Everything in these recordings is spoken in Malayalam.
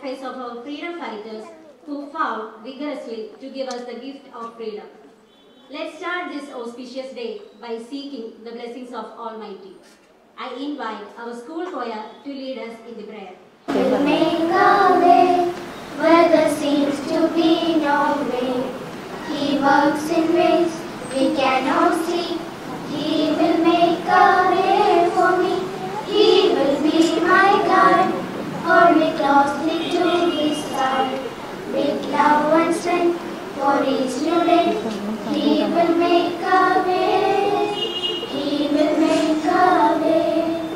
sacrifice of our freedom fighters who fought vigorously to give us the gift of freedom. Let's start this auspicious day by seeking the blessings of Almighty. I invite our school choir to lead us in the prayer. He'll make a way where there seems to be no way. He works in ways we cannot see. He will make a way for me. He will be my guide. Hold me closely to his side. With love and strength for each new day. He will make a way. He will make a way.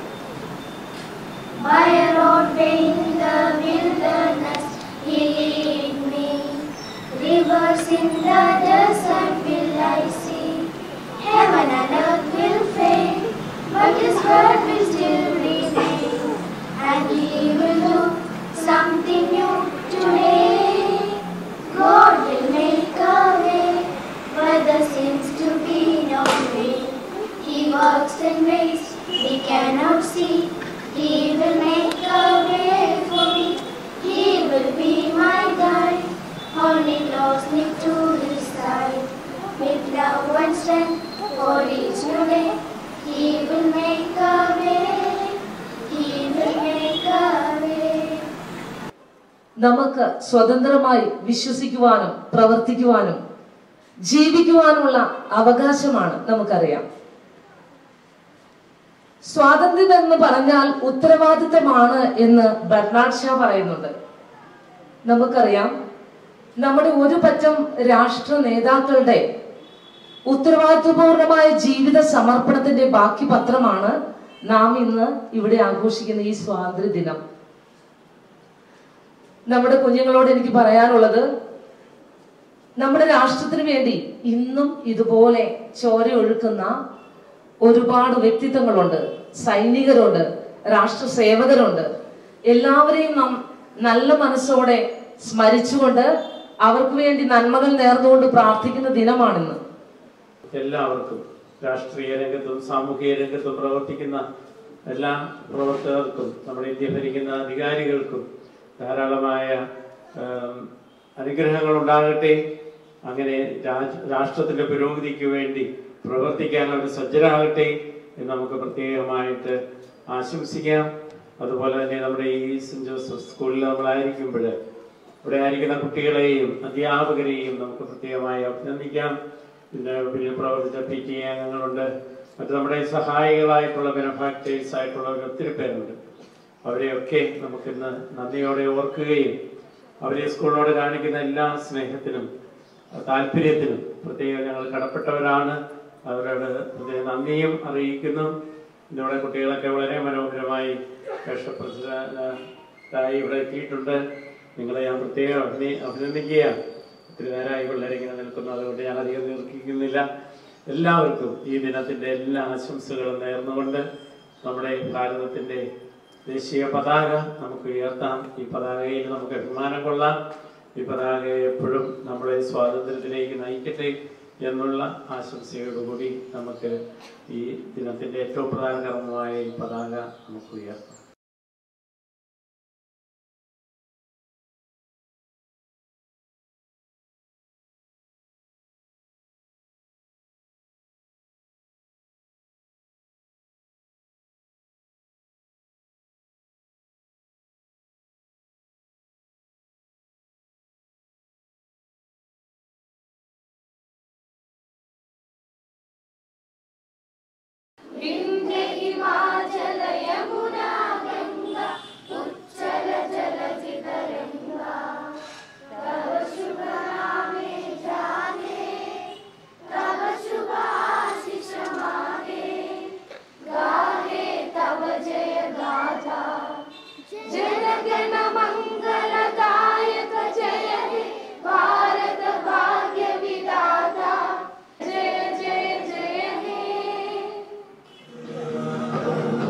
By a roadway in the wilderness, He'll lead me. Rivers in the desert will I see. Heaven and earth will fade, but His word will still remain. And He will do something new today. God will make a way where there seems to be no way. He works in ways we cannot see. He will make a way for me. He will be my guide. Hold me closely to His side. With love and strength for each new day. He will make a way. He will make a way. നമുക്ക് സ്വതന്ത്രമായി വിശ്വസിക്കുവാനും പ്രവർത്തിക്കുവാനും ജീവിക്കുവാനുമുള്ള അവകാശമാണ് നമുക്കറിയാം. സ്വാതന്ത്ര്യം എന്ന് പറഞ്ഞാൽ ഉത്തരവാദിത്തമാണ് എന്ന് ബെർണാഡ് ഷാ പറയുന്നുണ്ട്. നമുക്കറിയാം, നമ്മുടെ ഒരു പറ്റം രാഷ്ട്ര നേതാക്കളുടെ ഉത്തരവാദിത്വപൂർണമായ ജീവിത സമർപ്പണത്തിന്റെ ബാക്കി പത്രമാണ് നാം ഇന്ന് ഇവിടെ ആഘോഷിക്കുന്ന ഈ സ്വാതന്ത്ര്യ ദിനം. നമ്മുടെ കുഞ്ഞുങ്ങളോട് എനിക്ക് പറയാനുള്ളത്, നമ്മുടെ രാഷ്ട്രത്തിന് വേണ്ടി ഇന്നും ഇതുപോലെ ചോര ഒഴുക്കുന്ന ഒരുപാട് വ്യക്തിത്വങ്ങളുണ്ട്, സൈനികരുണ്ട്, രാഷ്ട്ര സേവകരുണ്ട്. എല്ലാവരെയും നാം നല്ല മനസ്സോടെ സ്മരിച്ചുകൊണ്ട് അവർക്ക് വേണ്ടി നന്മകൾ നേർന്നുകൊണ്ട് പ്രാർത്ഥിക്കുന്ന ദിനമാണിന്ന്. എല്ലാവർക്കും, രാഷ്ട്രീയ രംഗത്തും സാമൂഹിക രംഗത്തും പ്രവർത്തിക്കുന്ന എല്ലാ പ്രവർത്തകർക്കും, നമ്മുടെ ഇന്ത്യ ഭരിക്കുന്ന അധികാരികൾക്കും ധാരാളമായ അനുഗ്രഹങ്ങൾ ഉണ്ടാകട്ടെ. അങ്ങനെ രാഷ്ട്രത്തിന്റെ പുരോഗതിക്ക് വേണ്ടി പ്രവർത്തിക്കാൻ അവർ സജ്ജരാകട്ടെ എന്ന് നമുക്ക് പ്രത്യേകമായിട്ട് ആശംസിക്കാം. അതുപോലെ തന്നെ നമ്മുടെ ഈ സെന്റ് ജോസഫ് സ്കൂളിൽ നമ്മളായിരിക്കുമ്പോൾ ഇവിടെ ആയിരിക്കുന്ന കുട്ടികളെയും അധ്യാപകരെയും നമുക്ക് പ്രത്യേകമായി അഭിനന്ദിക്കാം. പിന്നെ പിന്നിൽ പ്രവർത്തിച്ച PTA അംഗങ്ങളുണ്ട്, മറ്റു നമ്മുടെ സഹായികളായിട്ടുള്ള ബെനഫാക്ടേഴ്സ് ആയിട്ടുള്ളവർ ഒത്തിരി പേരുണ്ട്. അവരെയൊക്കെ നമുക്കിന്ന് നന്ദിയോടെ ഓർക്കുകയും അവരെ സ്കൂളിനോട് കാണിക്കുന്ന എല്ലാ സ്നേഹത്തിനും താല്പര്യത്തിനും പ്രത്യേകം ഞങ്ങൾ കടപ്പെട്ടവരാണ്. അവരോട് പ്രത്യേക നന്ദിയും അറിയിക്കുന്നു. ഇന്നിവിടെ കുട്ടികളൊക്കെ വളരെ മനോഹരമായി കഷ്ടപ്പെട്ടായി ഇവിടെ എത്തിയിട്ടുണ്ട്. നിങ്ങളെ ഞാൻ പ്രത്യേകം അഭിനന്ദിക്കുകയാണ്. ഒത്തിരി നേരമായി പിള്ളേരിങ്ങനെ നിൽക്കുന്നു, അതുകൊണ്ട് ഞാൻ അധികം ദീർഘിക്കുന്നില്ല. എല്ലാവർക്കും ഈ ദിനത്തിൻ്റെ എല്ലാ ആശംസകളും നേർന്നുകൊണ്ട് നമ്മുടെ ഭാരതത്തിൻ്റെ ദേശീയ പതാക നമുക്ക് ഉയർത്താം. ഈ പതാകയിൽ നമുക്ക് അഭിമാനം കൊള്ളാം. ഈ പതാക എപ്പോഴും നമ്മളെ സ്വാതന്ത്ര്യത്തിലേക്ക് നയിക്കട്ടെ എന്നുള്ള ആശംസയോടുകൂടി നമുക്ക് ഈ ദിനത്തിൻ്റെ ഏറ്റവും പ്രധാനകരമായ ഈ പതാക നമുക്ക് ഉയർത്താം. विंध्य हिमाचल यमुना गंगा उच्चल जलधि तरंगा तव शुभ नामे जाने तव शुभ आशीष मागे गाहे तव जय गाथा जन गण मंगलदायक जय हे भारत भाग्य विधाता जय जय जय हे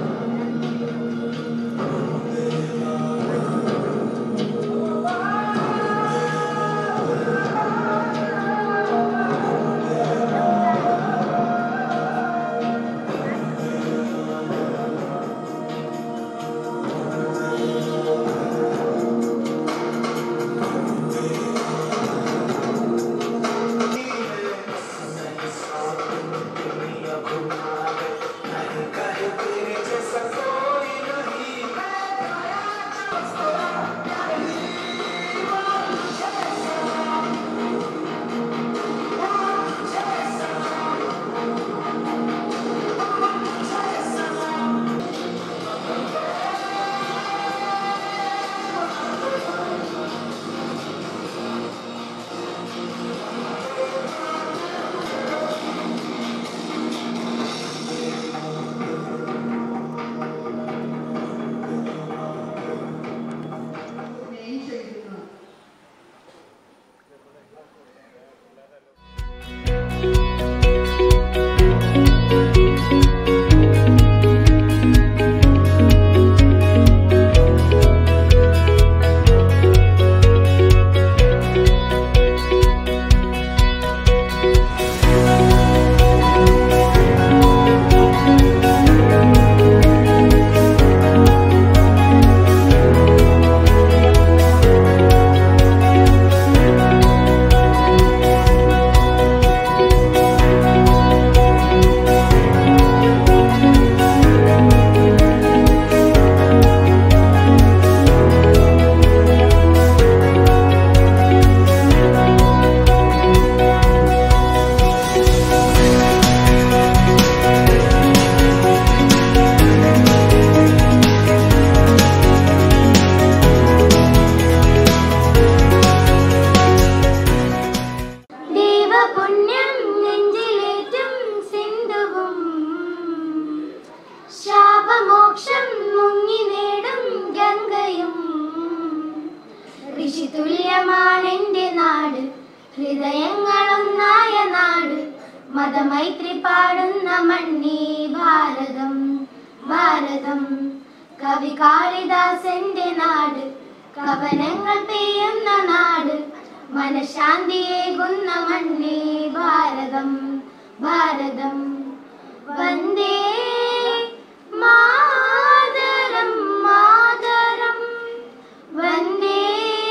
ഹൃദയങ്ങളൊന്നായ നാട്, മതമൈത്രി പാടുന്ന മണ്ണി ഭാരതം, ഭാരതം. കവി കാളിദാസന്റെ നാട്, കവനങ്ങൾ പെയ്യുന്ന നാട്, മനഃശാന്തിയേകുന്ന മണ്ണി ഭാരതം, ഭാരതം. Vande Mataram, Mataram. Vande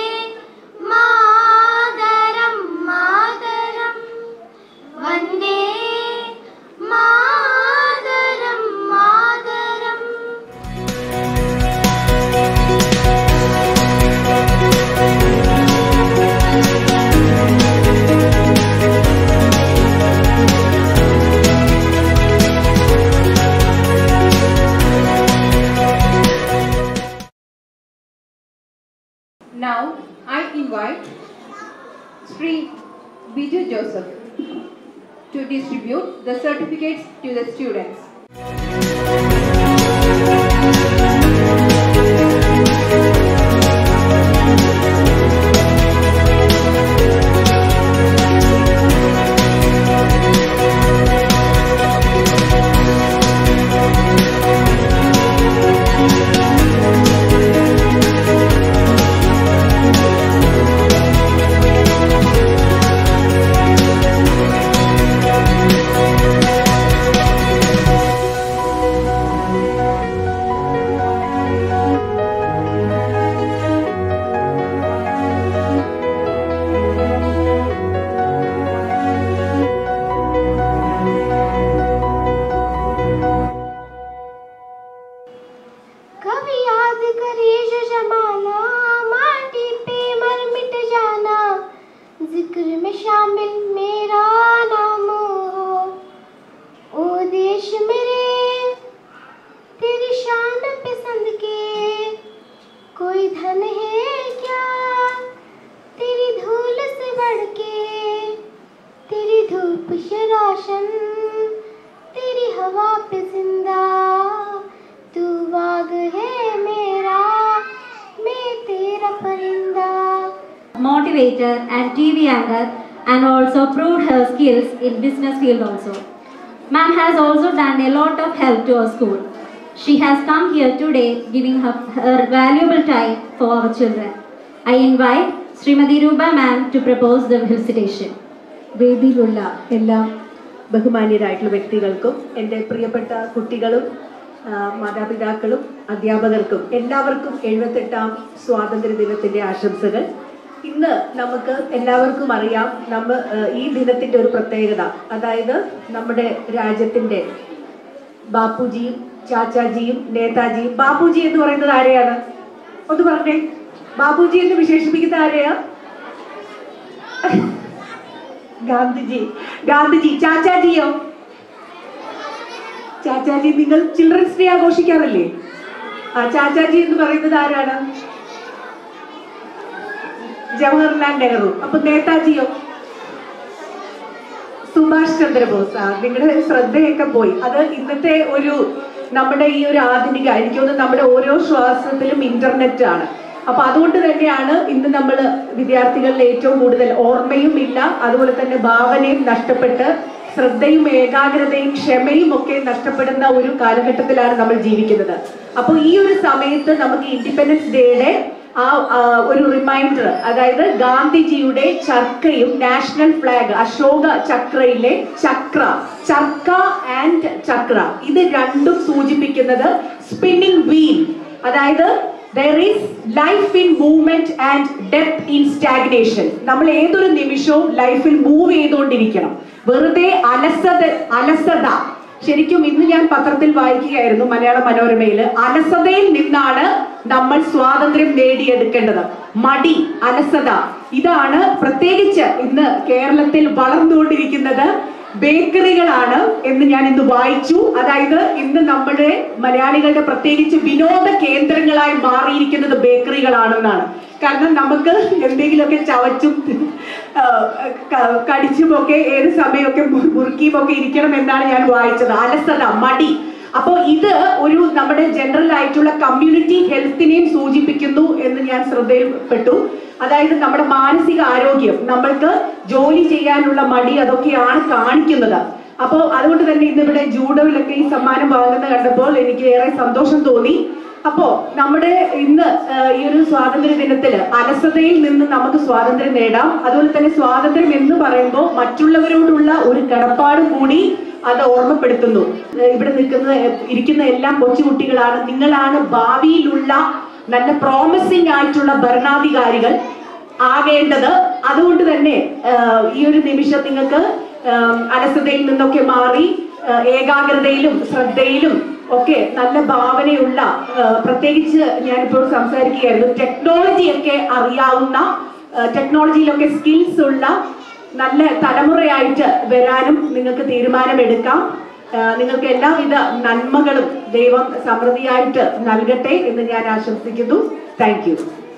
Mataram, Mataram. Vande Mataram, Mataram. Now I invite Sri Biju Joseph to distribute the certificates to the students. Motivator and TV anchor, and also proved her skills in business field also. Ma'am has also done a lot of help to our school. She has come here today giving her valuable time for our children. I invite Srimati Ruba ma'am to propose the felicitation. വേദിയിലുള്ള എല്ലാ ബഹുമാന്യരായിട്ടുള്ള വ്യക്തികൾക്കും എൻ്റെ പ്രിയപ്പെട്ട കുട്ടികളും മാതാപിതാക്കളും അധ്യാപകർക്കും എല്ലാവർക്കും 78ാം സ്വാതന്ത്ര്യ ദിനത്തിൻ്റെ ആശംസകൾ. ഇന്ന് നമുക്ക് എല്ലാവർക്കും അറിയാം ഈ ദിനത്തിൻ്റെ ഒരു പ്രത്യേകത, അതായത് നമ്മുടെ രാജ്യത്തിൻ്റെ ബാപ്പുജിയും ചാച്ചാജിയും നേതാജിയും. ബാപ്പുജി എന്ന് പറയുന്നത് ആരെയാണ്? ഒന്ന് പറഞ്ഞേ. ബാപ്പുജി എന്ന് വിശേഷിപ്പിക്കുന്ന ആരെയാ? ഗാന്ധിജി. ഗാന്ധിജി. ചാച്ചാജിയോ? ചാച്ചാജി നിങ്ങൾ ചിൽഡ്രൻസ് ഡേ ആഘോഷിക്കാറില്ലേ? ചാച്ചാജി എന്ന് പറയുന്നത് ആരാണ്? ജവഹർലാൽ നെഹ്റു. അപ്പൊ നേതാജിയോ? സുഭാഷ് ചന്ദ്രബോസ്. നിങ്ങളുടെ ശ്രദ്ധയൊക്കെ പോയി. അത് ഇന്നത്തെ നമ്മുടെ ഈ ഒരു ആധുനിക, എനിക്ക് തോന്നുന്നു നമ്മുടെ ഓരോ ശ്വാസത്തിലും ഇന്റർനെറ്റ് ആണ്. അപ്പൊ അതുകൊണ്ട് തന്നെയാണ് ഇന്ന് നമ്മൾ വിദ്യാർത്ഥികളിൽ ഏറ്റവും കൂടുതൽ ഓർമ്മയും ഇല്ല, അതുപോലെ തന്നെ ഭാവനയും നഷ്ടപ്പെട്ട് ശ്രദ്ധയും ഏകാഗ്രതയും ക്ഷമയും ഒക്കെ നഷ്ടപ്പെടുന്ന ഒരു കാലഘട്ടത്തിലാണ് നമ്മൾ ജീവിക്കുന്നത്. അപ്പോൾ ഈ ഒരു സമയത്ത് നമുക്ക് ഇൻഡിപെൻഡൻസ് ഡേയുടെ ഒരു റിമൈൻഡർ, അതായത് ഗാന്ധിജിയുടെ ചർക്കയും നാഷണൽ ഫ്ലാഗ് അശോക ചക്രയിലെ ചർക്ക ആൻഡ് ചക്ര, ഇത് രണ്ടും സൂചിപ്പിക്കുന്നത് സ്പിന്നിംഗ് വീൽ, അതായത് there is life in movement and death in stagnation. നമ്മൾ ഏതൊരു നിമിഷവും ലൈഫിൽ മൂവ് ചെയ്തുകൊണ്ടിരിക്കണം. വെറുതെ അലസത. ശരിക്കും ഇന്ന് ഞാൻ പത്രത്തിൽ വായിക്കുകയായിരുന്നു, മലയാള മനോരമയിൽ, അലസതയിൽ നിന്നാണ് നമ്മൾ സ്വാതന്ത്ര്യം നേടിയെടുക്കേണ്ടത്. മടി, അലസത, ഇതാണ് പ്രത്യേകിച്ച് ഇന്ന് കേരളത്തിൽ വളർന്നുകൊണ്ടിരിക്കുന്നത് ബേക്കറികളാണ് എന്ന് ഞാൻ ഇന്ന് വായിച്ചു. അതായത് ഇന്ന് നമ്മുടെ മലയാളികളുടെ പ്രത്യേകിച്ച് വിനോദ കേന്ദ്രങ്ങളായി മാറിയിരിക്കുന്നത് ബേക്കറികളാണെന്നാണ്. കാരണം നമുക്ക് എന്തെങ്കിലുമൊക്കെ ചവച്ചും കടിച്ചുമൊക്കെ ഏത് സമയമൊക്കെ മുറുക്കിയുമൊക്കെ ഇരിക്കണം എന്നാണ് ഞാൻ വായിച്ചത്. അലസത, മടി. അപ്പോൾ ഇത് ഒരു നമ്മുടെ ജനറൽ ആയിട്ടുള്ള കമ്മ്യൂണിറ്റി ഹെൽത്തിനെയും സൂചിപ്പിക്കുന്നു എന്ന് ഞാൻ ശ്രദ്ധയിൽപ്പെട്ടു. അതായത് നമ്മുടെ മാനസിക ആരോഗ്യം, നമ്മൾക്ക് ജോലി ചെയ്യാനുള്ള മടി അതൊക്കെയാണ് കാണിക്കുന്നത്. അപ്പോൾ അതുകൊണ്ട് തന്നെ ഇന്നിവിടെ ജൂഡോയിലൊക്കെ ഈ സമ്മാനം വാങ്ങുന്നത് കണ്ടപ്പോൾ എനിക്ക് ഏറെ സന്തോഷം തോന്നി. അപ്പോ നമ്മുടെ ഇന്ന് ഈ ഒരു സ്വാതന്ത്ര്യ ദിനത്തില് അലസതയിൽ നിന്ന് നമുക്ക് സ്വാതന്ത്ര്യം നേടാം. അതുപോലെ തന്നെ സ്വാതന്ത്ര്യം എന്ന് പറയുമ്പോൾ മറ്റുള്ളവരോടുള്ള ഒരു കടപ്പാടും കൂടി അത് ഓർമ്മപ്പെടുത്തുന്നു. ഇവിടെ ഇരിക്കുന്ന എല്ലാം കൊച്ചുകുട്ടികളാണ്. നിങ്ങളാണ് ഭാവിയിലുള്ള നല്ല പ്രോമിസിംഗ് ആയിട്ടുള്ള ഭരണാധികാരികൾ ആകേണ്ടത്. അതുകൊണ്ട് തന്നെ ഈ ഒരു നിമിഷം നിങ്ങൾക്ക് അലസതയിൽ നിന്നൊക്കെ മാറി ഏകാഗ്രതയിലും ശ്രദ്ധയിലും ഒക്കെ നല്ല ഭാവനയുള്ള, പ്രത്യേകിച്ച് ഞാനിപ്പോൾ സംസാരിക്കുകയായിരുന്നു, ടെക്നോളജിയൊക്കെ അറിയാവുന്ന, ടെക്നോളജിയിലൊക്കെ സ്കിൽസ് ഉള്ള നല്ല തലമുറയായിട്ട് വരാനും നിങ്ങൾക്ക് തീരുമാനമെടുക്കാം. നിങ്ങൾക്ക് എല്ലാവിധ നന്മകളും ദൈവം സമൃദ്ധിയായിട്ട് നൽകട്ടെ എന്ന് ഞാൻ ആശംസിക്കുന്നു. Thank U.